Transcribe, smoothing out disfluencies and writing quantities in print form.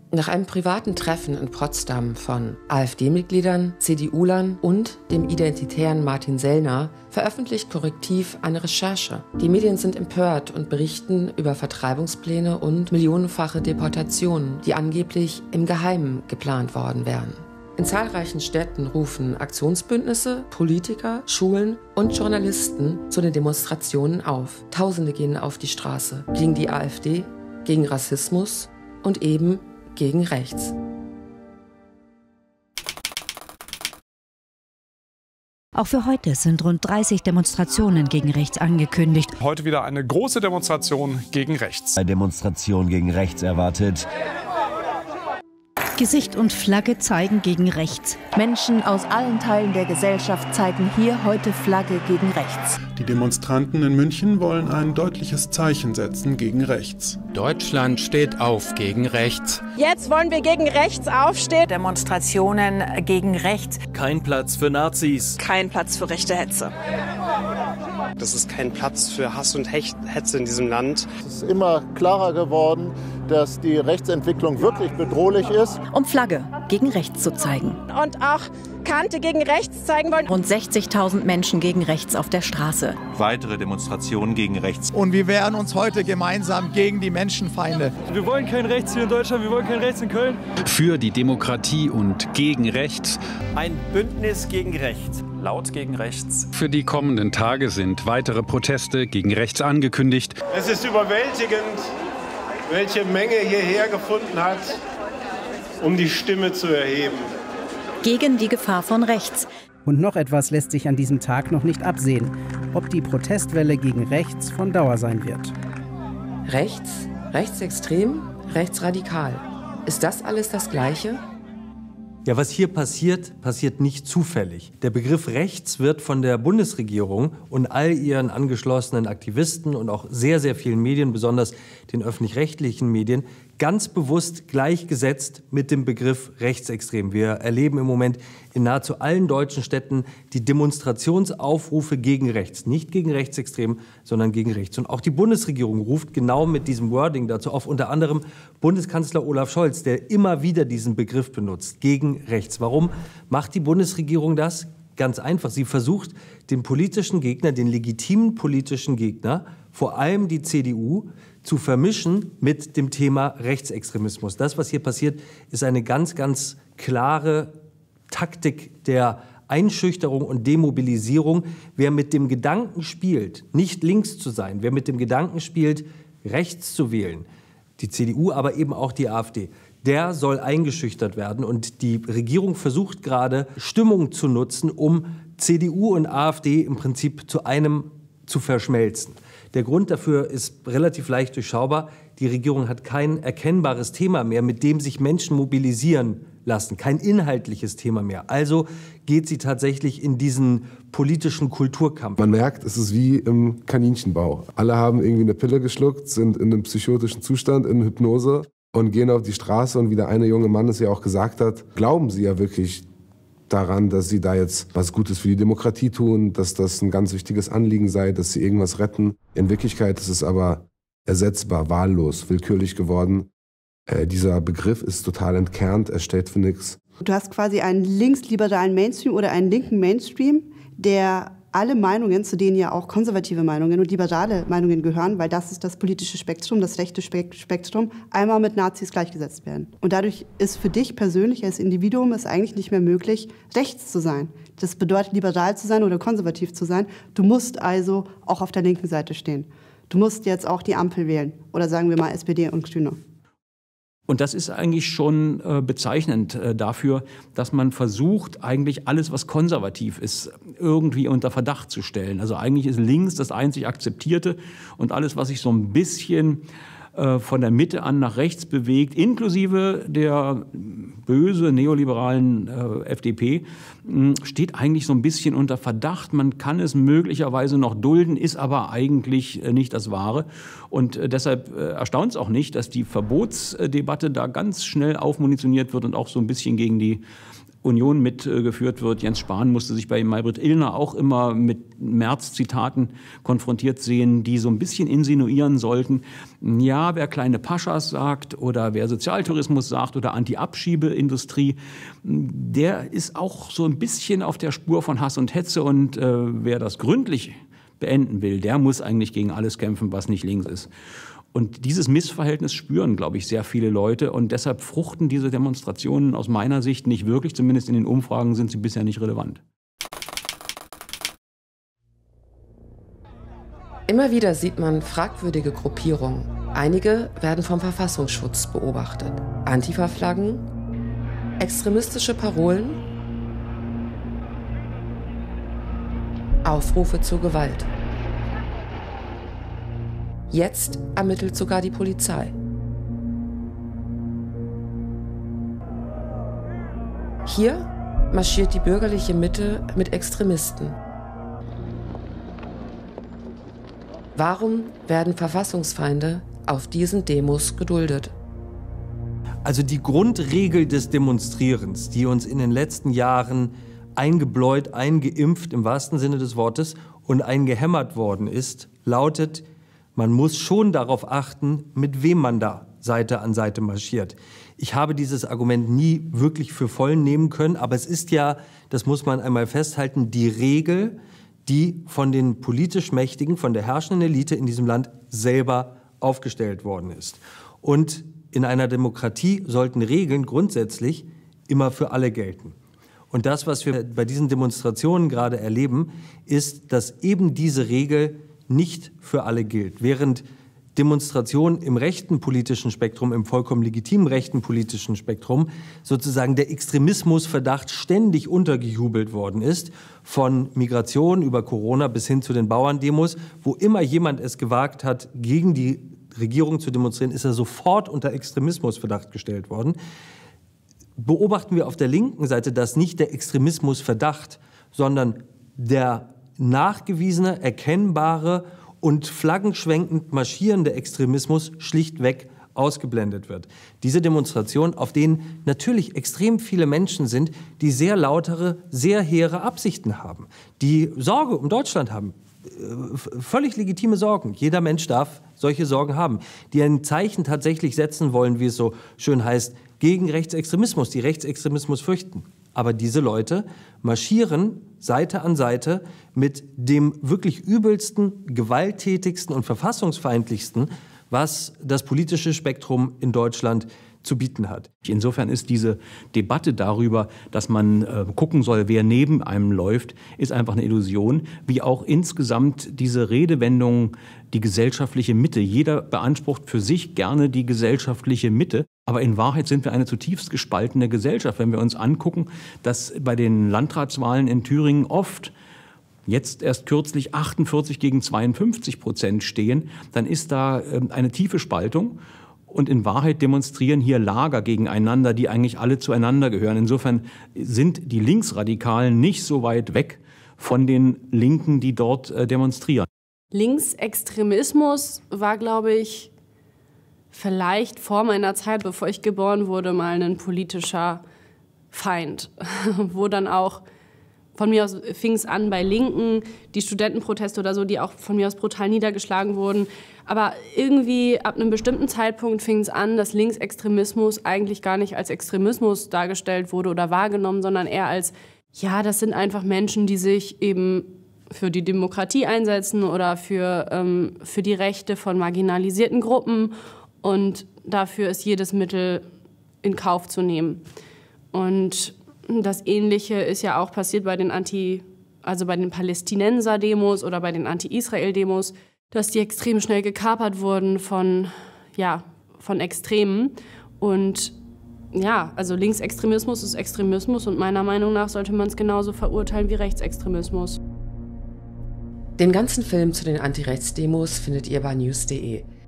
Nach einem privaten Treffen in Potsdam von AfD-Mitgliedern, CDU-Lern und dem identitären Martin Sellner veröffentlicht Korrektiv eine Recherche. Die Medien sind empört und berichten über Vertreibungspläne und millionenfache Deportationen, die angeblich im Geheimen geplant worden wären. In zahlreichen Städten rufen Aktionsbündnisse, Politiker, Schulen und Journalisten zu den Demonstrationen auf. Tausende gehen auf die Straße gegen die AfD, gegen Rassismus und eben gegen rechts. Auch für heute sind rund 30 Demonstrationen gegen rechts angekündigt. Heute wieder eine große Demonstration gegen rechts. Eine Demonstration gegen rechts erwartet. Gesicht und Flagge zeigen gegen rechts. Menschen aus allen Teilen der Gesellschaft zeigen hier heute Flagge gegen rechts. Die Demonstranten in München wollen ein deutliches Zeichen setzen gegen rechts. Deutschland steht auf gegen rechts. Jetzt wollen wir gegen rechts aufstehen. Demonstrationen gegen rechts. Kein Platz für Nazis. Kein Platz für rechte Hetze. Das ist kein Platz für Hass und Hetze in diesem Land. Es ist immer klarer geworden, dass die Rechtsentwicklung wirklich bedrohlich ist. Um Flagge gegen rechts zu zeigen. Und auch Kante gegen rechts zeigen wollen. Rund 60.000 Menschen gegen rechts auf der Straße. Weitere Demonstrationen gegen rechts. Und wir wehren uns heute gemeinsam gegen die Menschenfeinde. Wir wollen kein Rechts hier in Deutschland, wir wollen kein Rechts in Köln. Für die Demokratie und gegen rechts. Ein Bündnis gegen rechts. Laut gegen rechts. Für die kommenden Tage sind weitere Proteste gegen rechts angekündigt. Es ist überwältigend, welche Menge hierher gefunden hat, um die Stimme zu erheben. Gegen die Gefahr von rechts. Und noch etwas lässt sich an diesem Tag noch nicht absehen, ob die Protestwelle gegen rechts von Dauer sein wird. Rechts, rechtsextrem, rechtsradikal. Ist das alles das Gleiche? Ja, was hier passiert, passiert nicht zufällig. Der Begriff rechts wird von der Bundesregierung und all ihren angeschlossenen Aktivisten und auch sehr, sehr vielen Medien, besonders den öffentlich-rechtlichen Medien, ganz bewusst gleichgesetzt mit dem Begriff rechtsextrem. Wir erleben im Moment in nahezu allen deutschen Städten die Demonstrationsaufrufe gegen rechts. Nicht gegen rechtsextrem, sondern gegen rechts. Und auch die Bundesregierung ruft genau mit diesem Wording dazu auf, unter anderem Bundeskanzler Olaf Scholz, der immer wieder diesen Begriff benutzt, gegen rechts. Warum macht die Bundesregierung das? Ganz einfach. Sie versucht, den politischen Gegner, den legitimen politischen Gegner, vor allem die CDU, zu vermischen mit dem Thema Rechtsextremismus. Das, was hier passiert, ist eine ganz, ganz klare Taktik der Einschüchterung und Demobilisierung. Wer mit dem Gedanken spielt, nicht links zu sein, wer mit dem Gedanken spielt, rechts zu wählen, die CDU, aber eben auch die AfD, der soll eingeschüchtert werden. Und die Regierung versucht gerade, Stimmung zu nutzen, um CDU und AfD im Prinzip zu einem zu verschmelzen. Der Grund dafür ist relativ leicht durchschaubar. Die Regierung hat kein erkennbares Thema mehr, mit dem sich Menschen mobilisieren lassen. Kein inhaltliches Thema mehr. Also geht sie tatsächlich in diesen politischen Kulturkampf. Man merkt, es ist wie im Kaninchenbau. Alle haben irgendwie eine Pille geschluckt, sind in einem psychotischen Zustand, in Hypnose und gehen auf die Straße. Und wie der eine junge Mann es ja auch gesagt hat, glauben sie ja wirklich daran, dass sie da jetzt was Gutes für die Demokratie tun, dass das ein ganz wichtiges Anliegen sei, dass sie irgendwas retten. In Wirklichkeit ist es aber ersetzbar, wahllos, willkürlich geworden. Dieser Begriff ist total entkernt, er steht für nichts. Du hast quasi einen linksliberalen Mainstream oder einen linken Mainstream, der alle Meinungen, zu denen ja auch konservative Meinungen und liberale Meinungen gehören, weil das ist das politische Spektrum, das rechte Spektrum, einmal mit Nazis gleichgesetzt werden. Und dadurch ist für dich persönlich als Individuum es eigentlich nicht mehr möglich, rechts zu sein. Das bedeutet, liberal zu sein oder konservativ zu sein. Du musst also auch auf der linken Seite stehen. Du musst jetzt auch die Ampel wählen oder sagen wir mal SPD und Grüne. Und das ist eigentlich schon bezeichnend dafür, dass man versucht, eigentlich alles, was konservativ ist, irgendwie unter Verdacht zu stellen. Also eigentlich ist links das einzig Akzeptierte und alles, was sich so ein bisschen von der Mitte an nach rechts bewegt, inklusive der böse neoliberalen FDP, steht eigentlich so ein bisschen unter Verdacht. Man kann es möglicherweise noch dulden, ist aber eigentlich nicht das Wahre. Und deshalb erstaunt es auch nicht, dass die Verbotsdebatte da ganz schnell aufmunitioniert wird und auch so ein bisschen gegen die Union mitgeführt wird. Jens Spahn musste sich bei Maybrit Illner auch immer mit Merz-Zitaten konfrontiert sehen, die so ein bisschen insinuieren sollten, ja, wer kleine Paschas sagt oder wer Sozialtourismus sagt oder Anti-Abschiebeindustrie, der ist auch so ein bisschen auf der Spur von Hass und Hetze und wer das gründlich beenden will, der muss eigentlich gegen alles kämpfen, was nicht links ist. Und dieses Missverhältnis spüren, glaube ich, sehr viele Leute. Und deshalb fruchten diese Demonstrationen aus meiner Sicht nicht wirklich. Zumindest in den Umfragen sind sie bisher nicht relevant. Immer wieder sieht man fragwürdige Gruppierungen. Einige werden vom Verfassungsschutz beobachtet. Antifa-Flaggen, extremistische Parolen, Aufrufe zur Gewalt. Jetzt ermittelt sogar die Polizei. Hier marschiert die bürgerliche Mitte mit Extremisten. Warum werden Verfassungsfeinde auf diesen Demos geduldet? Also die Grundregel des Demonstrierens, die uns in den letzten Jahren eingebläut, eingeimpft im wahrsten Sinne des Wortes und eingehämmert worden ist, lautet: Man muss schon darauf achten, mit wem man da Seite an Seite marschiert. Ich habe dieses Argument nie wirklich für voll nehmen können, aber es ist ja, das muss man einmal festhalten, die Regel, die von den politisch Mächtigen, von der herrschenden Elite in diesem Land selber aufgestellt worden ist. Und in einer Demokratie sollten Regeln grundsätzlich immer für alle gelten. Und das, was wir bei diesen Demonstrationen gerade erleben, ist, dass eben diese Regel nicht für alle gilt. Während Demonstrationen im rechten politischen Spektrum, im vollkommen legitimen rechten politischen Spektrum, sozusagen der Extremismusverdacht ständig untergejubelt worden ist, von Migration über Corona bis hin zu den Bauerndemos, wo immer jemand es gewagt hat, gegen die Regierung zu demonstrieren, ist er sofort unter Extremismusverdacht gestellt worden. Beobachten wir auf der linken Seite, dass nicht der Extremismusverdacht, sondern der nachgewiesene, erkennbare und flaggenschwenkend marschierende Extremismus schlichtweg ausgeblendet wird. Diese Demonstrationen, auf denen natürlich extrem viele Menschen sind, die sehr lautere, sehr hehre Absichten haben, die Sorge um Deutschland haben, völlig legitime Sorgen. Jeder Mensch darf solche Sorgen haben, die ein Zeichen tatsächlich setzen wollen, wie es so schön heißt, gegen Rechtsextremismus, die Rechtsextremismus fürchten. Aber diese Leute marschieren Seite an Seite mit dem wirklich übelsten, gewalttätigsten und verfassungsfeindlichsten, was das politische Spektrum in Deutschland zu bieten hat. Insofern ist diese Debatte darüber, dass man gucken soll, wer neben einem läuft, ist einfach eine Illusion, wie auch insgesamt diese Redewendung, die gesellschaftliche Mitte. Jeder beansprucht für sich gerne die gesellschaftliche Mitte, aber in Wahrheit sind wir eine zutiefst gespaltene Gesellschaft. Wenn wir uns angucken, dass bei den Landratswahlen in Thüringen oft jetzt erst kürzlich 48 gegen 52% stehen, dann ist da eine tiefe Spaltung. Und in Wahrheit demonstrieren hier Lager gegeneinander, die eigentlich alle zueinander gehören. Insofern sind die Linksradikalen nicht so weit weg von den Linken, die dort demonstrieren. Linksextremismus war, glaube ich, vielleicht vor meiner Zeit, bevor ich geboren wurde, mal ein politischer Feind, wo dann auch von mir aus fing es an bei Linken, die Studentenproteste oder so, die auch von mir aus brutal niedergeschlagen wurden. Aber irgendwie ab einem bestimmten Zeitpunkt fing es an, dass Linksextremismus eigentlich gar nicht als Extremismus dargestellt wurde oder wahrgenommen, sondern eher als, ja, das sind einfach Menschen, die sich eben für die Demokratie einsetzen oder für die Rechte von marginalisierten Gruppen. Und dafür ist jedes Mittel in Kauf zu nehmen. Und das Ähnliche ist ja auch passiert bei den bei den Palästinenser-Demos oder bei den Anti-Israel-Demos, dass die extrem schnell gekapert wurden von Extremen. Und ja, also Linksextremismus ist Extremismus und meiner Meinung nach sollte man es genauso verurteilen wie Rechtsextremismus. Den ganzen Film zu den Anti-Rechts-Demos findet ihr bei news.de.